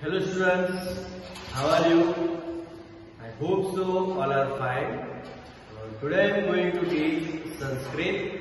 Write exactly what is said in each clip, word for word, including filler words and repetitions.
Hello students, how are you? I hope so all are fine. Uh, today I am going to teach Sanskrit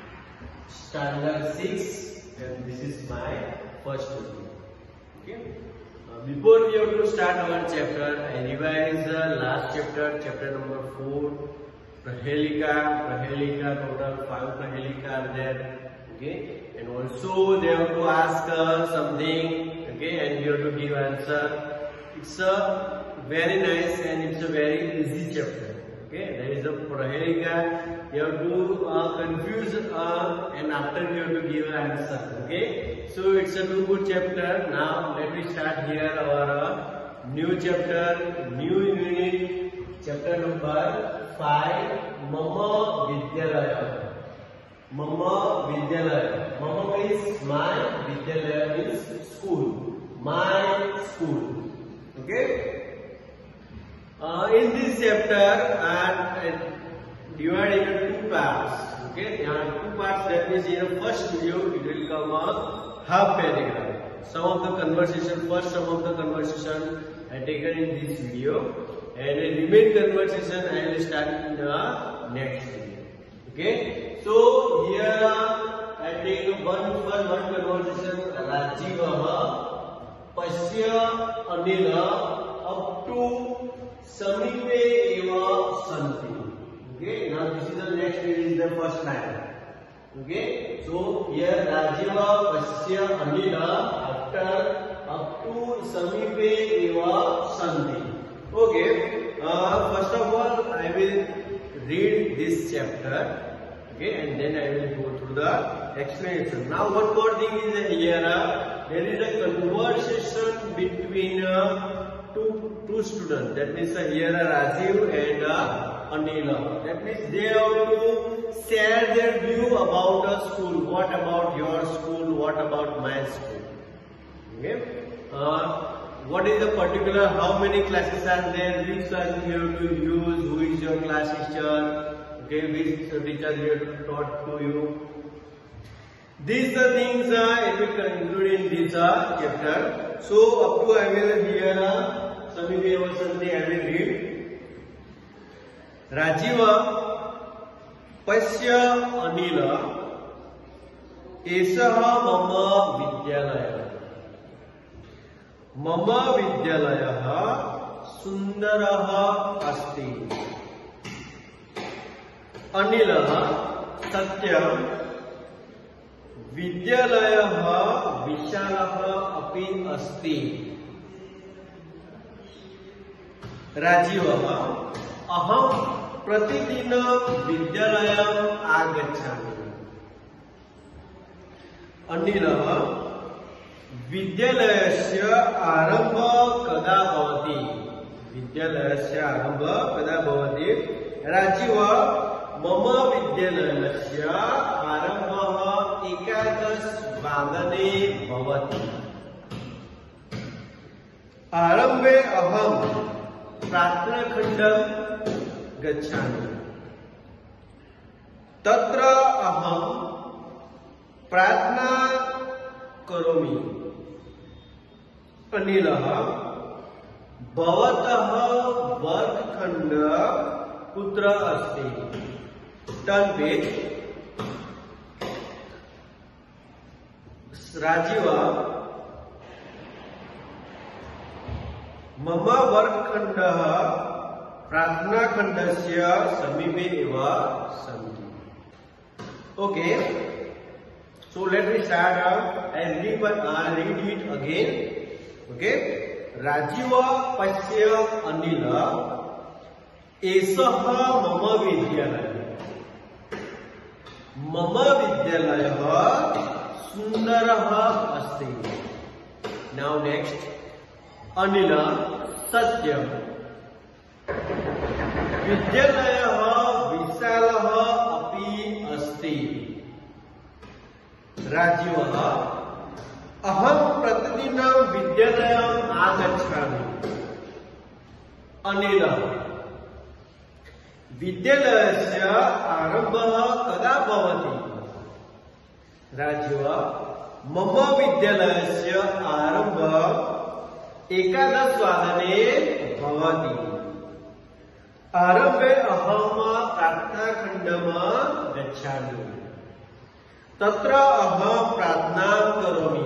standard six and this is my first video. Okay. Uh, before we have to start our chapter, I revise the last chapter, chapter number four. Prahelika, Prahelika, total five Prahelika are there. Okay, and also they have to ask uh, something. Okay, and we have to give answer. It's a very nice and it's a very easy chapter. Okay, there is a Prahelika. You have to uh, confuse uh, and after you have to give an answer. Okay, so it's a two good chapter. Now let me start here our uh, new chapter, new unit, chapter number five. Mama Vidyalaya. Mama Vidyalaya. Mama means my, Vidyalaya means school. My school. Okay. Uh, in this chapter, and uh, divided into two parts. Okay. There are two parts. That means in the first video, it will come a half paragraph. Some of the conversation, first some of the conversation I taken in this video, and the remaining conversation I will start in the next video. Okay. So here I take one for one conversation. Rajivaha Pasya Anila up to Samipe Eva Santi. Okay. Now this is the next page, is the first line. Okay. So here Rajiva Pasya Anila after up to Samipe Eva Santi. Okay. Uh, first of all, I will read this chapter. Okay, and then I will go through the explanation. Now, one more thing is here. Uh, there is a conversation between uh, two two students. That means uh, here uh, Rajiv and uh, Anila. That means they have to share their view about the school. What about your school? What about my school? Okay. Uh, what is the particular? How many classes are there? Which class you have to use? Who is your class teacher? Okay, which teacher you have taught to you? These are things uh, it will include in this uh, chapter. So up to I will here uh, Samipe Eva Santi I will read. Rajiva Pasya Anila Esaha Mama Vidyalaya. Mama Vidyalaya Sundaraha Asti. Anila Satyam Vidyalaya Vishalaha Api Asti. Rajiva Aham Pratidina Vidyalayam Agachami. Anila Vidyalayasya Arambha Kada Bhavati. Vidyalayasya Arambha Kada Bhavati. Rajiva Mama Vidyalayasya Arambha Ekadas Vadane Bhavati. Arambe Aham Pratna Khandam Gachami. Tatra Aham Pratna Karomi. Anilaha Bhavataha Vargkhanda Putra Asti. Turn page. Rajiva Mama Vargkhandaha Pratna Khandasya Samipe Eva Santi. Okay. So let me start out and read, uh, read it again. Okay. Rajiva Pasya Anila Esaha Mama Vidyalaya. Mama Vidyalaya Sundaraha Asti. Now next. Anila Satyam Vidyalaya Visalaha Api Asti. Rajivaha Aham Pratidinam Vidyalayam Agachami. Anila Vidyalayasya Arambha Kada Bhavati. Rajiva Mama Vidyalayasya Arambha एकादशवादने भवति। आरम्भे अहं प्रार्थनाखण्डं गच्छामि। तत्र अहं प्रार्थनां करोमि।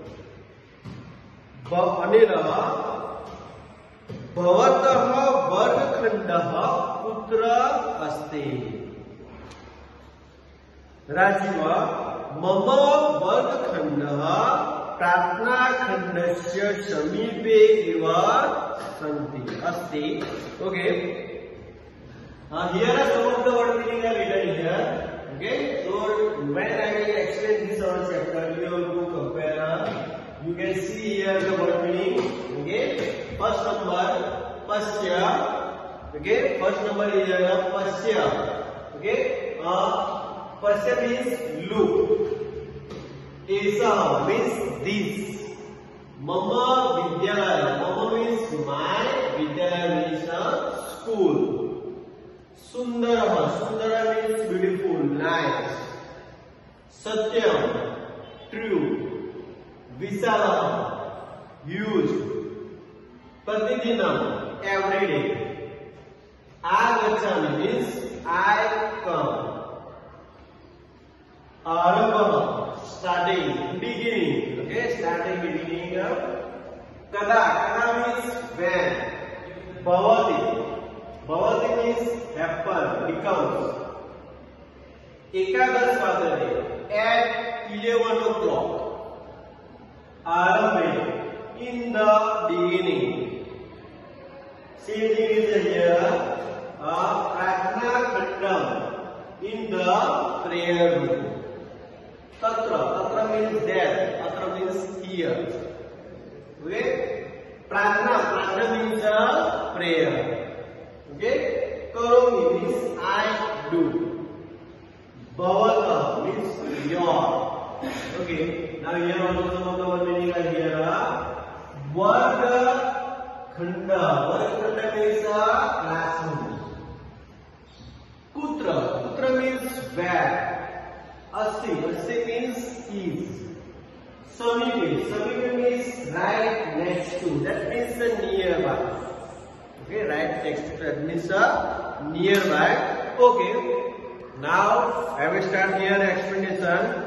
अनिलः भवतः वर्गखण्डः कुत्र अस्ति? राजीव मम वर्गखण्डः प्रार्थनाखण्डस्य समीपे एव सन्ति अस्ति। Okay, uh, here are some of the word meaning are written here. Okay, so when I will explain this our chapter, you have to compare. You can see here the word meaning. Okay, first number pasya. Okay, first number is here pasya. Okay, uh, pasya means look. Esa means this. Mama vidyalaya. Mama means my. Vidyalaya means a school. Sundara. Sundara means beautiful, nice. Satyam, true. Visala, huge. Pratidinam, every day. Agachami means I come. Arambha, starting, beginning. Okay, starting, beginning. Kada, kada means when. Bhavati. Bhavati means happen, becomes. Ekadashvadane, at eleven o'clock. Arambhe, in the beginning. Same thing is here. Pratna khandam, in the prayer room. Tatra, tatra means there. Tatra means here. Okay? Pratna, pratna means a prayer. Okay, karomi means I do. Bhavata means your. Okay, now here also some of the word meaning are here. Varga khanda. Varga khanda means a classroom. Kutra. Kutra means where. Asti. Asti means is. Samipe. Samipe means right next to. That means the nearby. Okay, right next to that means a nearby. Okay, now I will start here explanation.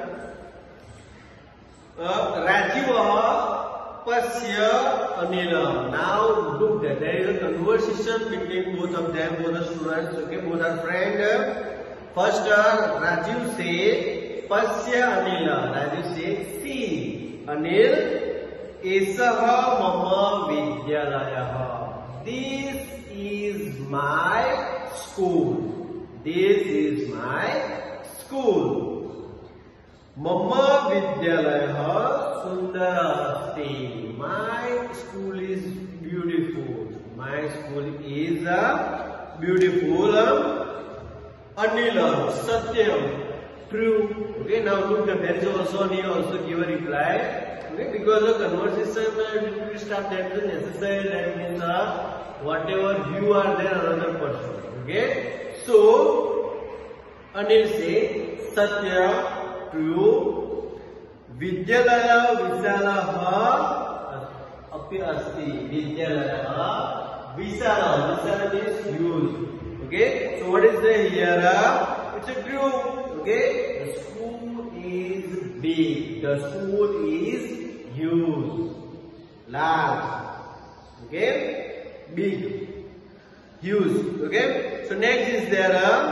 Uh, Rajiva pasya Anila. Now look that there is a conversation between both of them, both the students. Okay, both are friends. First, uh, Rajiv say pasya Anila. Rajiv say see Anil esaha mama vidyalaya. This is my school. This is my school. Mama vidyalaya sundara asti. My school is beautiful. My school is uh, beautiful. Anila, Satyam, true. Okay, now look, there is also here also give a reply. Okay, because the conversation will start, that is necessary. That means uh, whatever view are there, another person. Okay, so Anil say Satya, true. Vidyalaya Visalaha api asti. Vidyalaya Visala. Visala means huge. Okay, so what is the here? It's a true. Okay, the school is big. The school is huge, large. Okay, big, huge. Okay, so next is there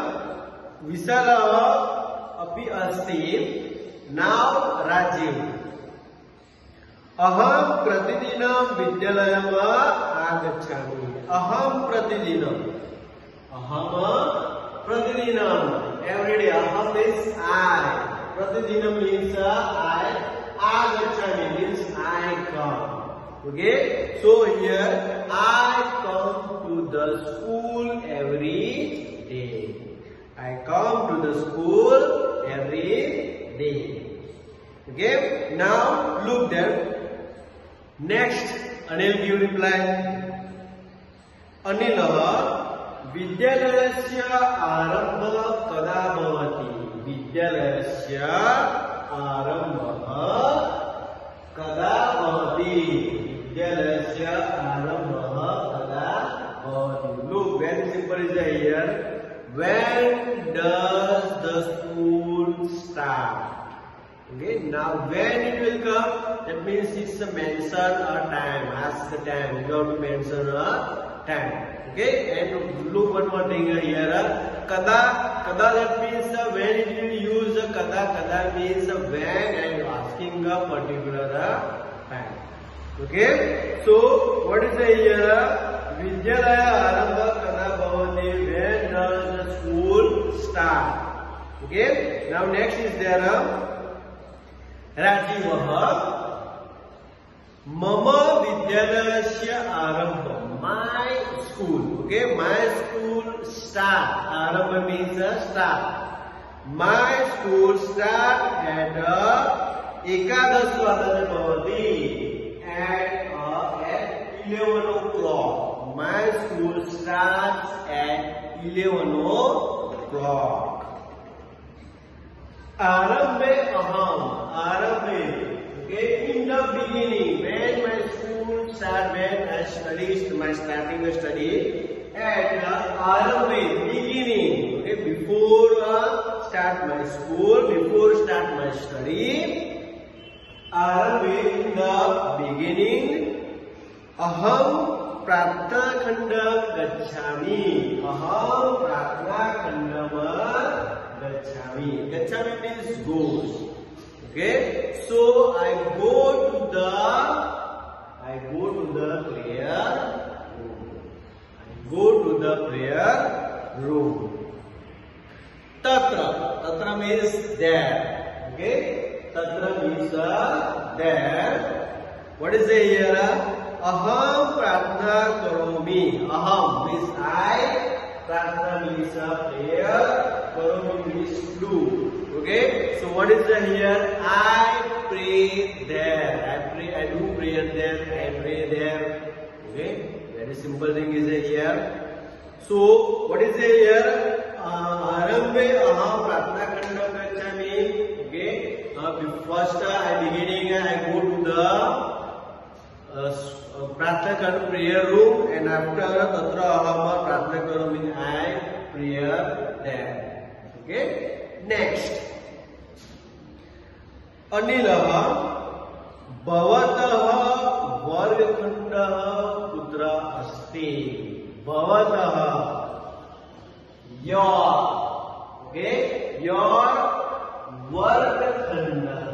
Visala api asti. Now Rajiv. Aham pratidinam vidyalayam agachami. Aham pratidinam. Aham pratidinam. Every day. Aham means I. Pratidinam means I. Agachami means I come. Okay. So here I come to the school every day. I come to the school every day. Okay. Now look there. Next, Anil give reply. Anila. Vidyalayasya arambha kada bhavati. Vidyalayasya arambha kada bhavati. Vidyalayasya number is here. When does the school start? Okay, now when it will come, that means it's a mention a time, ask the time, you have to mention a time. Okay, and look one more thing here, kada, kada that means uh, when it will use uh, kada, kada means uh, when and asking a particular uh, time. Okay, so what is the here? Vidyalaya arambha kada bhavati, when does the school start? Okay, now next is there uh, Rajivah Mama Vidyalayasya Arambha, my school. Okay, my school start. Arambha means a start. My school start at uh, Ekadash Vadana Bhavati, at uh, at eleven o'clock. My school starts at eleven o'clock. Arambhe aham, arambhe, okay, in the beginning, when my school start, when I study, my starting a study, at uh, arambhe, beginning, okay, before uh, start my school, before start my study, arambhe, in the beginning, aham pratna khanda gacchami, aham pratna khandama Gachami. Gachami means goes. Okay, so I go to the I go to the prayer room. I go to the prayer room. Tatra. Tatra means there. Okay, Tatra means uh, there. What is the here? Aham pratna karomi. Aham means I. Pratna means a prayer. Karomi means do. Okay, so what is the here? I pray there. I pray. I do prayer there. I pray there. Okay, very simple thing is here. So what is the here? Arambhe aham pratna khanda gacchami. Okay, uh, first uh, I beginning I go to the uh, pratna khanda prayer room, and after tatra aham pratna karomi I prayer there. Okay, next. Anilah bhavatah vargakhandah putra asti. Bhavatah, your, okay, your vargakhandah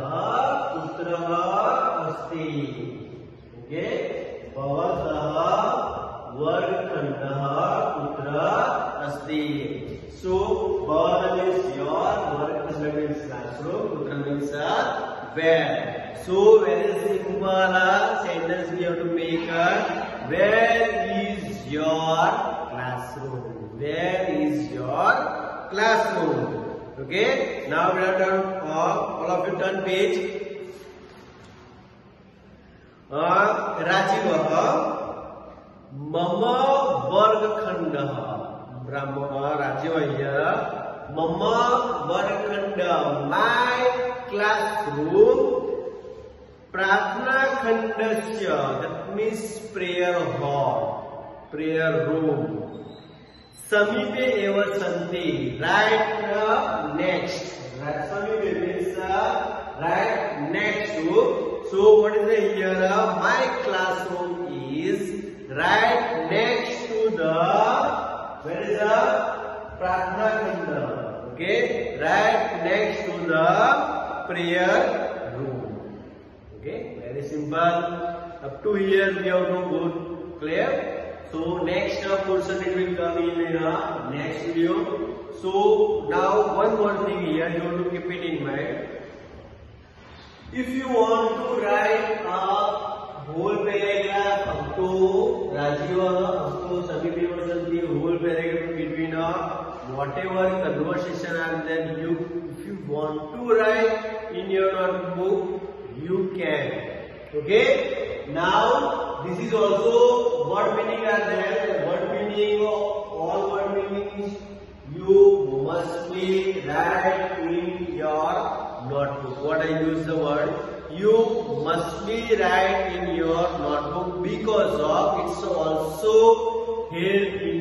putra asti. Okay, bhavatah vargakhandah putra asti. So, Bhavata means your, Vargakhandah means classroom, Putra means uh, where. So, very simple uh, sentence we have to make. Uh, where is your classroom? Where is your classroom? Okay, now we are done. Uh, all of you turn page. Uh, Rajivah Mama Vargakhandah. Brahma Rajivaya Mama Vargakhandah, my classroom. Pratna Khandasya, that means prayer hall, prayer room. Samipe eva santi, right uh, next. Right, Samipe means uh, right next to. So what is the here? Uh, my classroom is right next to the. Where is the Pratna Khanda? Okay, right next to the prayer room. Okay, very simple. Up to here we have no good. Clear? So next uh, portion it will come in uh, next video. So now one more thing here, you have to keep it in mind. If you want to write a whole paragraph up to Rajivah, up to Samipe eva santi, whole paragraph between a whatever conversation, and then you, if you want to write in your notebook, you can. Okay. Now this is also word meaning are there. Word meaning of all word meanings you must be write in your notebook. What I use the word, you must be write in your notebook, because of it's also here in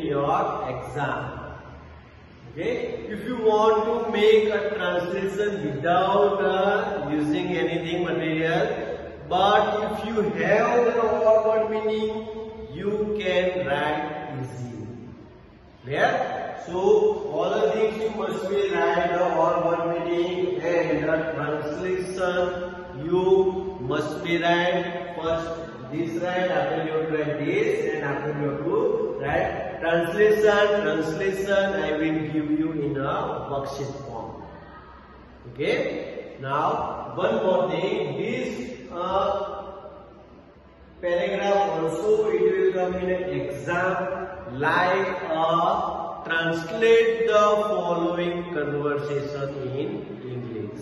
your exam. Okay, if you want to make a translation without uh, using anything material, but if you have the all word meaning, you can write easily. Clear? So all the things you must be write the all word meaning and the translation you must be write first. This write, after you have to write this, and after you have to write translation. Translation I will give you in a worksheet form. Okay. Now one more thing. This uh, paragraph also it will come in an exam like uh, translate the following conversation in English.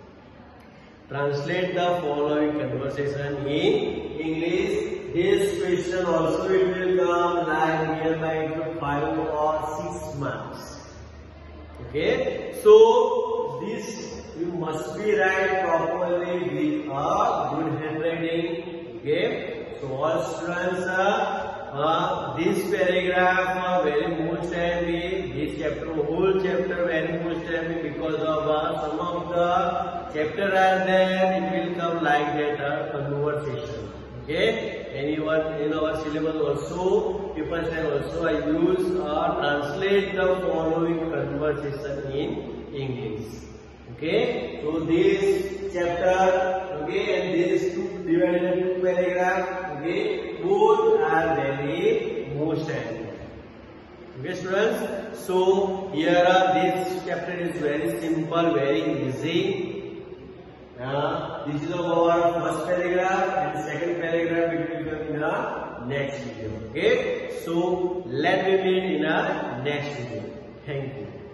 Translate the following conversation in English. This question also it will come like nearby five or six marks. Okay, so this you must be write properly with a good handwriting. Okay, so all students, uh, uh, this paragraph uh, very most timely. This chapter, whole chapter very most timely because of uh, some of the chapter are there. It will come like that uh, conversation. Okay, anyone in our syllabus also, people say also I use uh, translate the following conversation in English. Okay, so this chapter, okay, and this two divided into two paragraph, okay, both are very most timely. Okay, students. So here uh, this chapter is very simple, very easy. Uh, this is our first paragraph and second paragraph it will come in the next video. Okay, so let me meet in a next video. Thank you.